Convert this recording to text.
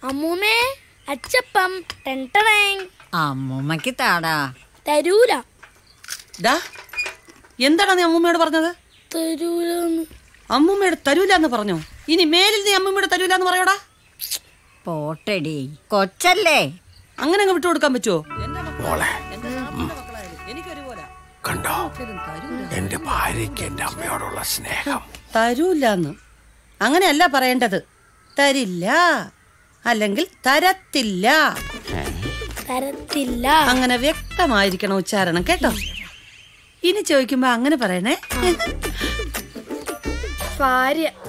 അമ്മൂമ്മേ അച്ചപ്പം അമ്മൂമ്മക്ക് താടാ. തരൂല. എന്താടാ നീ അമ്മൂമ്മയോട് പറഞ്ഞത്? തരൂലെന്ന്. അമ്മൂമ്മയോട് തരൂലെന്ന് പറഞ്ഞോ? ഇനി മേലിൽ നീ അമ്മൂമ്മയോട് തരൂലെന്ന് പറയോടാ. പോട്ടടി, കൊച്ചല്ലേ. അങ്ങനെ അങ്ങ് വിട്ടു കൊടുക്കാൻ പറ്റുമോ? കണ്ടോ എന്റെ ഭാര്യയ്ക്ക് എന്റെ അമ്മയോടുള്ള സ്നേഹം. തരൂലെന്ന് അങ്ങനെയല്ല പറയേണ്ടത്. തരില്ല, അല്ലെങ്കിൽ തരത്തില്ല. തരത്തില്ല. അങ്ങനെ വ്യക്തമായിരിക്കണം ഉച്ചാരണം, കേട്ടോ? ഇനി ചോദിക്കുമ്പോ അങ്ങനെ പറയണേ. ഭാര്യ